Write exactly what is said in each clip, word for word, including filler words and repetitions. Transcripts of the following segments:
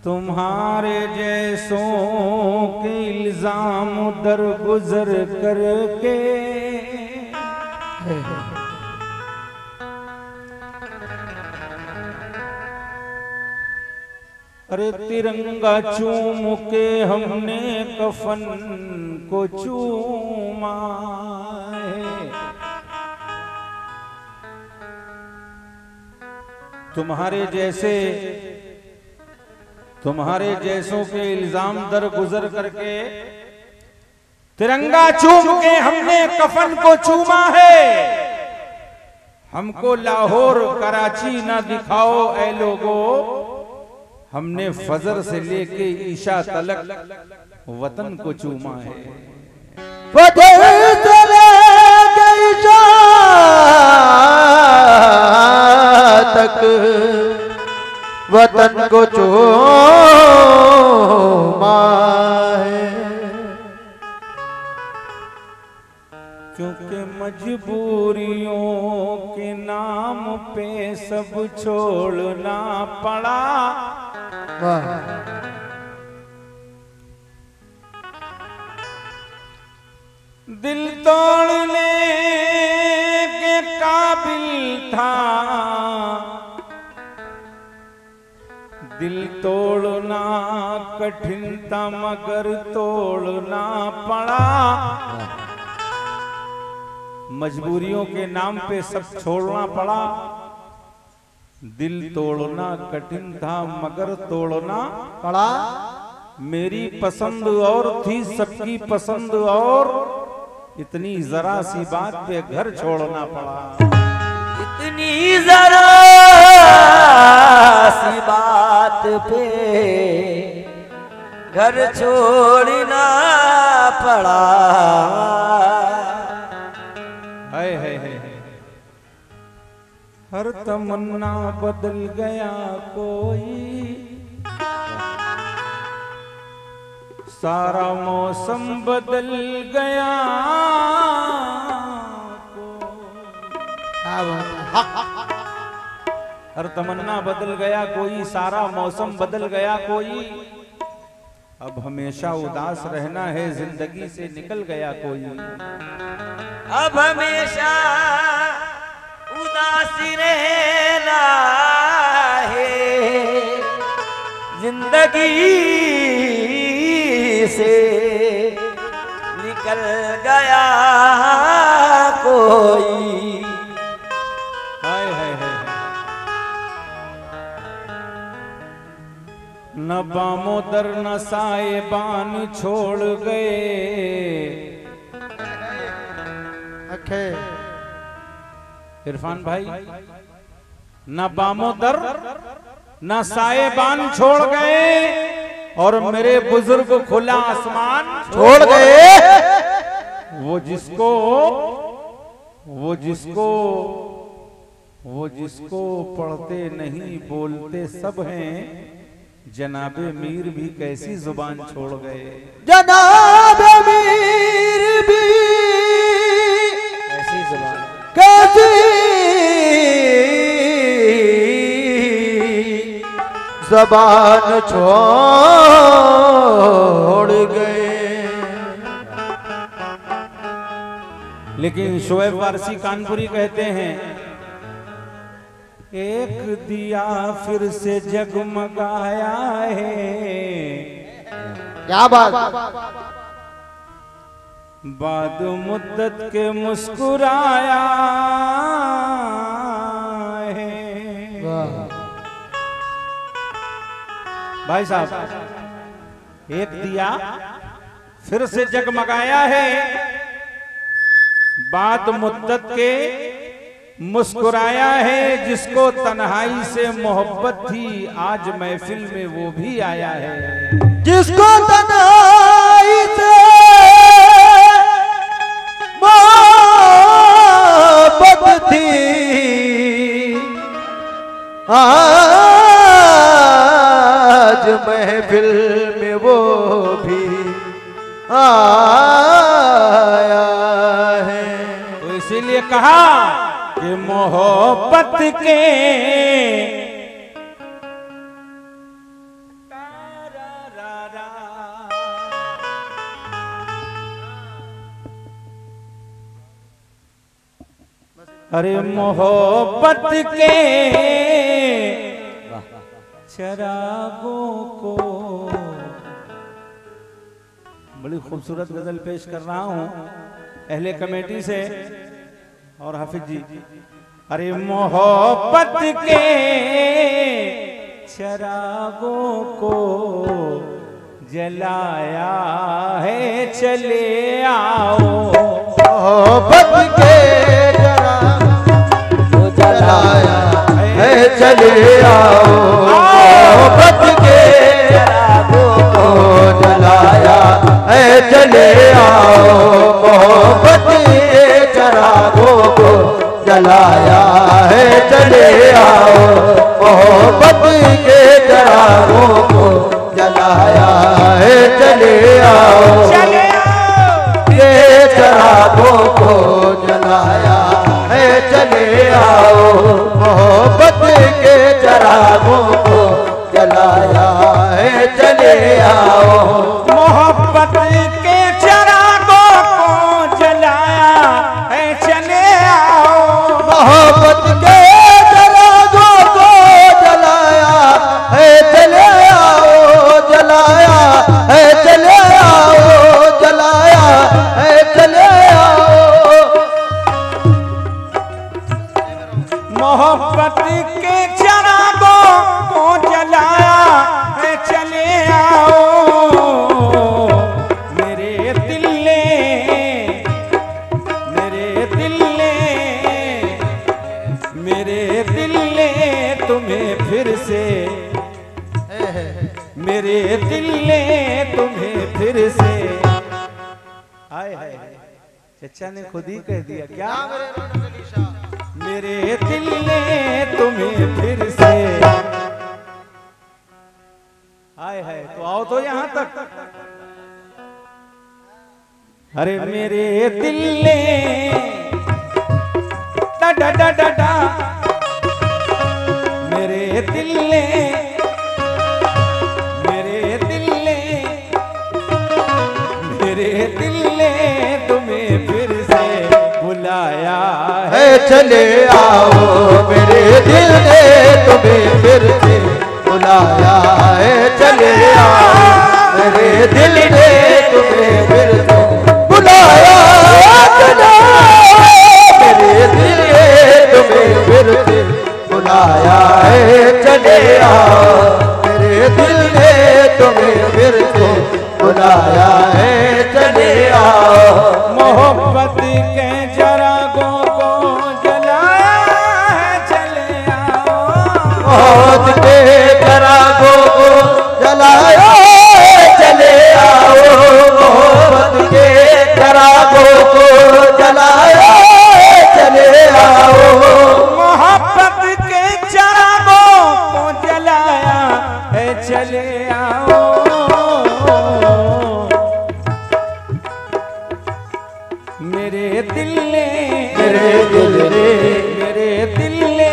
तुम्हारे जैसों के इल्जाम दर गुजर करके अरे तिरंगा चूम के हमने कफन को चूमा है। तुम्हारे जैसे तुम्हारे जैसों के इल्जाम दर गुजर करके तिरंगा चूम के हमने कफन को चूमा है। हमको लाहौर कराची ना दिखाओ ऐ लोगो, हमने फजर से लेके ईशा तलक वतन को चूमा है। फजर से लेके ईशा तक वतन को चूमा है। क्योंकि मजबूरियों के नाम पे सब छोड़ना पड़ा। दिल तोड़ने के काबिल था, दिल तोड़ना कठिन था मगर तोड़ना पड़ा। मजबूरियों के नाम पे सब छोड़ना पड़ा। दिल तोड़ना कठिन था मगर तोड़ना पड़ा। मेरी पसंद और थी सबकी पसंद और इतनी जरा सी बात पे घर छोड़ना पड़ा। इतनी जरा सी बात पे घर छोड़ना पड़ा। है है है हर तमन्ना बदल गया कोई, सारा मौसम बदल गया हर तमन्ना बदल गया कोई, सारा मौसम बदल गया कोई। अब हमेशा उदास रहना है जिंदगी से निकल गया कोई। अब हमेशा उदास रहना है जिंदगी से निकल गया कोई। हाय हाय हाय न बामो दर न साएबान छोड़ गए। इरफान भाई, न बामो दर न साएबान छोड़ गए और मेरे बुजुर्ग खुला आसमान छोड़ गए। वो जिसको वो जिसको वो जिसको पढ़ते नहीं बोलते सब हैं, जनाबे मीर भी कैसी जुबान छोड़ गए। जनाबे मीर भी कैसी जुबान कैसी ज़बान छोड़ गए। लेकिन शोएब वारसी कानपुरी कहते हैं, एक दिया फिर से जगमगाया है। क्या बात। बाद मुद्दत के मुस्कुराया है। भाई साहब, एक दिया फिर से जगमगाया है, बाद मुद्दत के मुस्कुराया है। जिसको तन्हाई से मोहब्बत थी आज महफिल में वो भी आया है। जिसको तन्हाई से मोहब्बत थी आज महफिल में वो भी आया है। तो इसीलिए कहा कि मोहब्बत के अरे मोहब्बत के चरागों को, बड़ी खूबसूरत गजल पेश कर रहा हूं अहले कमेटी से और हाफिज जी। अरे मोहब्बत के चरागों को जलाया है, चले आओ। मोहब्बत के चरागों को जलाया है, चले आओ। मोहब्बत के चरागों को जलाया है, चले आओ। मोहब्बत के चरागों को जलाया है, चले आओ। मोहब्बत के चरागों को जलाया है, चले आओ। ये चरागों को जलाया है, चले आओ। मोहब्बत के चरागों को जलाया है, चले आओ। मोहब्बत के चरागों को जलाया है, चले आओ। मोहब्बत के चरागों को जलाया है, चले आओ। जलाया है, चले आओ। जलाया है, चले आओ। मोहब्बत के चरागों को जलाया है, चले आओ। मेरे दिल ने, मेरे दिल ने, मेरे दिल ने तुम्हें फिर से, मेरे दिल ने तुम्हें फिर से, हाय हाय चचा ने खुद ही कह दिया क्या, मेरे दिल ने तुम्हें फिर से, हाय हाय। तो आओ तो यहां तक। अरे मेरे दिल ने डा डा डा डा डा, मेरे दिल ने, मेरे दिल ने, मेरे दिल ने तुम्हें फिर से बुलाया है, चले आओ। मेरे दिल ने तुम्हें फिर से बुलाया है, चले आओ। मेरे दिल ने तुम्हें फिर से बुलाया, चले आओ। मेरे दिल ने तुम्हें फिर से बुलाया है, चले आओ। मेरे दिल ने तुम्हें फिर से बुलाया है, चले आओ। मोहब्बत के चरागों को जलाया है, चले आओ। मोहब्बत के चरागों को जलाया है, चले आओ। मोहब्बत के चरागों को जलाया है, चले आओ। मोहब्बत के चरागों को जलाया है, चले आओ। मेरे दिल ने, मेरे दिल ने, मेरे दिल ने,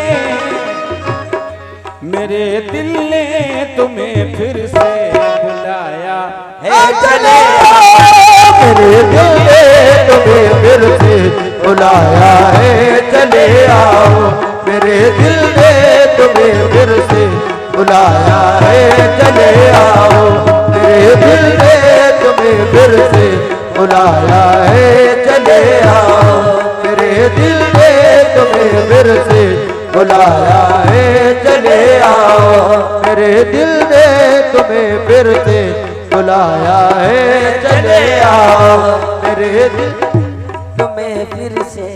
मेरे दिल ने तुम्हें फिर से बुलाया है, चले आओ। मेरे दिल ने तुम्हें फिर से बुलाया है, चले आओ। मेरे दिल ने तुम्हें फिर से बुलाया है, चले आओ। मेरे दिल ने तुम्हें फिर से बुलाया है, चले आओ। मेरे दिल ने तुम्हें फिर से बुलाया है, चले आओ। मेरे दिल ने तुम्हें फिर से बुलाया है, चले आओ। मेरे दिल तुम्हें फिर से।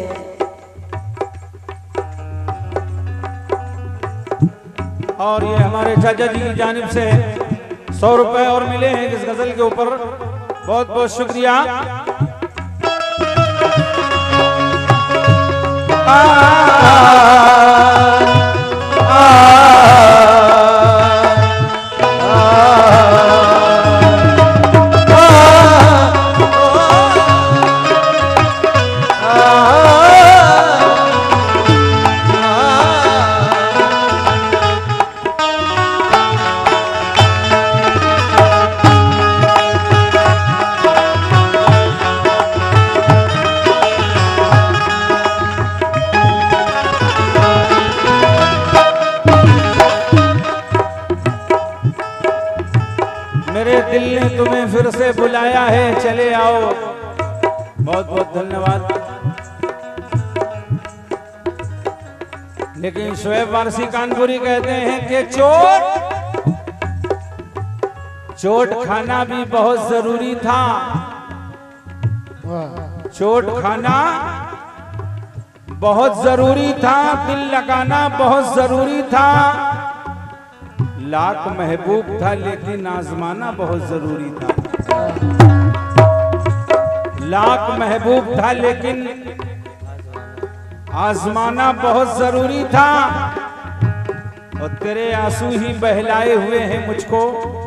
और ये हमारे चाचा जी की जानिब से सौ रुपए और मिले हैं इस गजल के ऊपर, बहुत बहुत शुक्रिया। आ, आ, मेरे दिल ने तुम्हें फिर से बुलाया है, चले आओ। बहुत बहुत धन्यवाद। लेकिन शोएब वारसी कानपुरी कहते हैं कि चोट चोट खाना भी बहुत जरूरी था। चोट खाना बहुत जरूरी था, दिल लगाना बहुत जरूरी था। लाख महबूब था लेकिन आजमाना बहुत जरूरी था। लाख महबूब था लेकिन आजमाना बहुत जरूरी था। और तेरे आंसू ही बहलाए हुए हैं मुझको,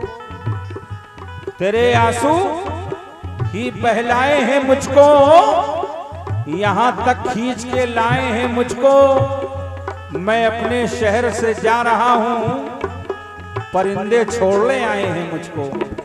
तेरे आंसू ही बहलाए हैं मुझको, यहां तक खींच के लाए हैं मुझको। मैं अपने शहर से जा रहा हूं, परिंदे छोड़ने आए हैं मुझको।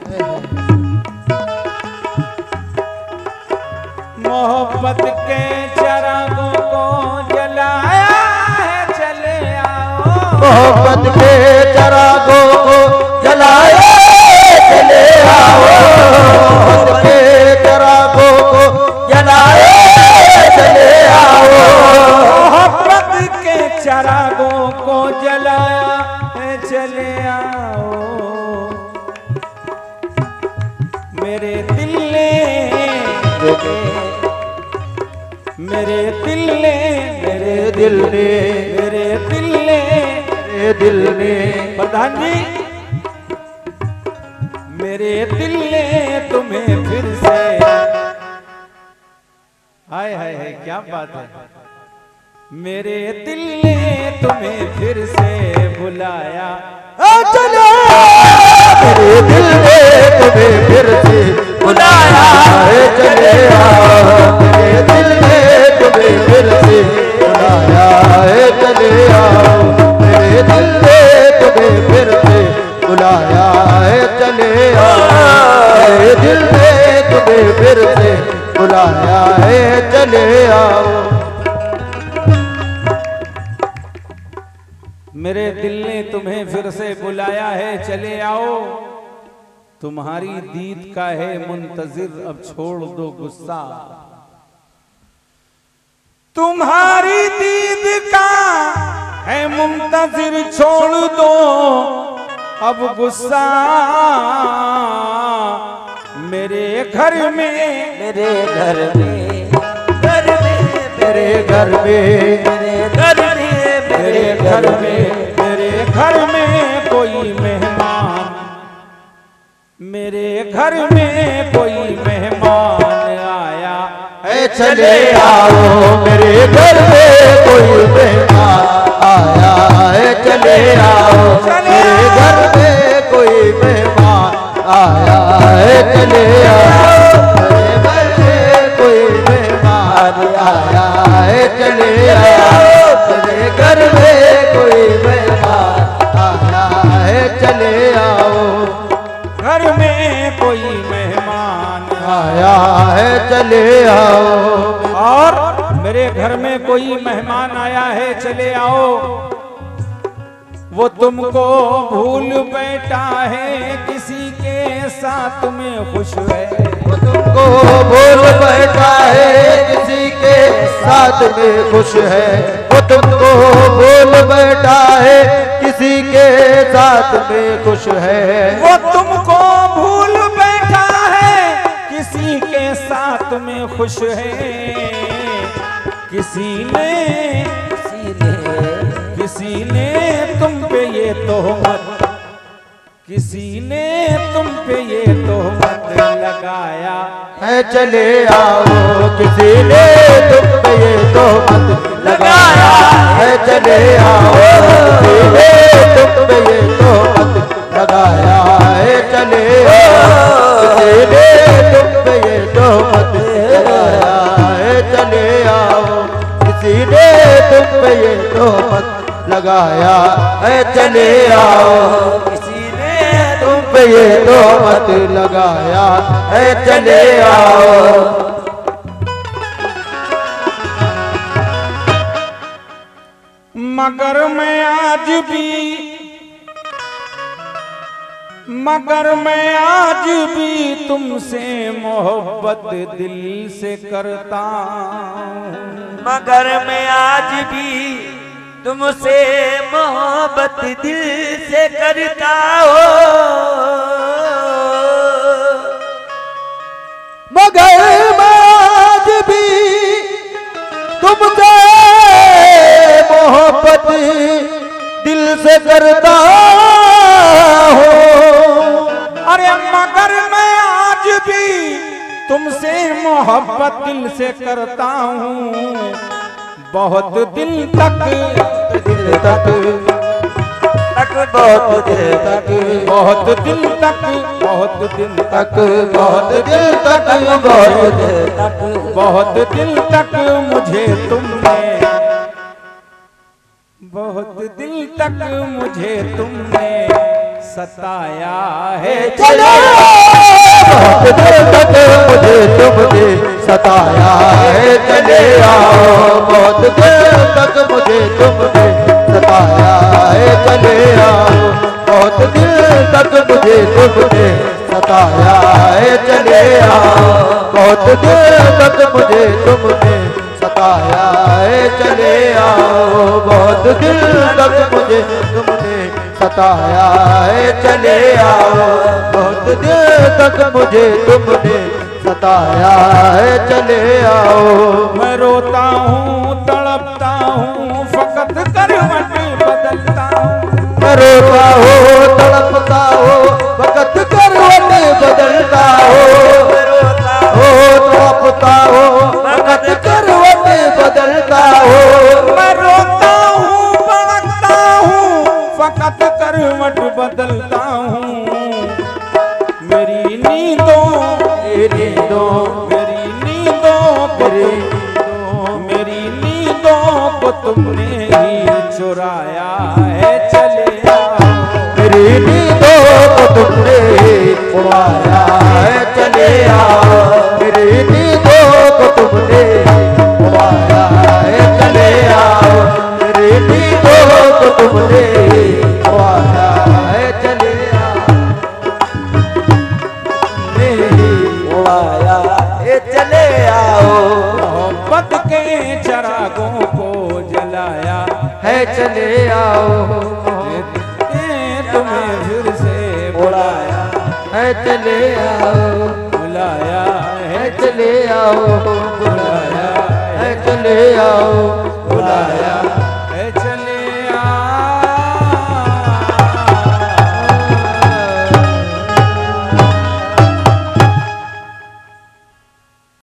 मोहब्बत के चिरागों को जलाया है, चले आओ। मोहब्बत के चिरागों को जलाया चले आओ। मोहब्बत के चिरागों को जलाया चले आओ। मोहब्बत के चिरागों को जलाया है, चले आओ। मेरे दिल ने मेरे दिल ने मेरे दिल ने मेरे दिल ने मेरे दिल ने प्रधान जी, मेरे दिल ने तुम्हें फिर से, हाय हाय हाय क्या बात है, मेरे दिल ने तुम्हें फिर से बुलाया। चलो मेरे दिल ने तुम्हें फिर से बुलाया है, चले आओ। मेरे दिल ने तुम्हें फिर से बुलाया है, चले आओ। मेरे दिल ने तुम्हें फिर से बुलाया है, चले आओ। मेरे दिल ने तुम्हें फिर से बुलाया है, चले आओ। मेरे दिल ने तुम्हें फिर से बुलाया है, चले आओ। तुम्हारी दीद का है मुंतजिर, अब छोड़ दो गुस्सा। तुम्हारी दीद का है मुंतजिर, छोड़ दो अब गुस्सा। मेरे घर में मेरे घर में घर में मेरे घर में मेरे घर में मेरे घर में मेरे घर में कोई मेहमान, मेरे घर में कोई मेहमान आया है, चले आओ। मेरे घर में कोई मेहमान आया है, चले आओ। मेरे घर में कोई मेहमान आया है, चले आओ। मेरे घर में कोई मेहमान आया है, चले आओ। मेरे घर में कोई मेहमान आया है, चले आओ। घर में कोई मेहमान आया है, चले आओ। और मेरे घर में कोई मेहमान आया है, चले आओ। वो तुमको भूल बैठा है, किसी के साथ में खुश है। वो तुमको भूल बैठा है, किसी के साथ में खुश है। वो तुमको भूल बैठा है, किसी के साथ में खुश है। वो तुमको भूल बैठा है, किसी के साथ में खुश है। किसी ने किसी ने किसी ने तुम पे ये तोहमत, किसी ने तुम पे ये तोहमत लगाया है, चले आओ। किसी ने तुम पे ये तोहमत लगाया है, चले आओ। किसी ने तुम पे ये तोहमत लगाया है, चले आओ। किसी ने तुम पे ये तोहमत लगाया है, चले आओ। किसी ने तुम पे ये तोहमत लगाया है, चले आओ। किसी ने तुम पे ये तोहमत लगाया है, चले आओ। मगर मैं आज भी मगर मैं आज भी तुमसे मोहब्बत दिल से करता हूँ। मगर मैं आज भी तुमसे मोहब्बत दिल से करता हूँ। मगर मैं आज भी तुमसे मोहब्बत दिल से करता हूँ। अरे मगर मैं आज भी तुमसे मोहब्बत दिल से करता हूँ। बहुत दिल तक दिल तक तक बहुत दिल तक बहुत दिल तक बहुत दिल तक बहुत दिल तक बहुत दिल तक बहुत दिल तक मुझे तुमने बहुत दिल तक मुझे तुमने सताया है। चलो बहुत दिल तक मुझे तुमने सताया है। चले आओ बहुत दिल तक मुझे तुमने सताया है। चले आओ बहुत दिल तक मुझे तुमने सताया है। चले आओ बहुत दिल तक मुझे तुमने सताया है। चले आओ बहुत दिल तक मुझे तुमने सताया है। चले आओ बहुत दिल तक मुझे तुमने सताया है। चले आओ मैं रोता हूँ तड़पता हूँ फकत करवट बदलता हूँ। मैं रोता हो तड़पता हो वक़्त करवट बदलता हो। हो तड़पता हो वक़्त करवट बदलता हो। मैं रोता हूँ भड़कता हूँ फकत करवट बदलता हूँ। मेरी नींदों मेरी दो मेरी नींदों को मेरी तुम मेरी नींदों को तुमने ही चुराया है। चले आओ मेरी नींदों को तुमने उड़ाया है। चले आओ मेरी नींदों को तुमने उड़ाया है। चले आओ मेरी नींदों को तुमने उड़ाया है। चले आओ उड़ाया ये चले आओ। मोहब्बत के चरागों को जलाया है। चले आओ ए, तुम्हें फिर से बुलाया है। चले आओ बुलाया है। है चले आओ बुलाया है। चले आओ बुलाया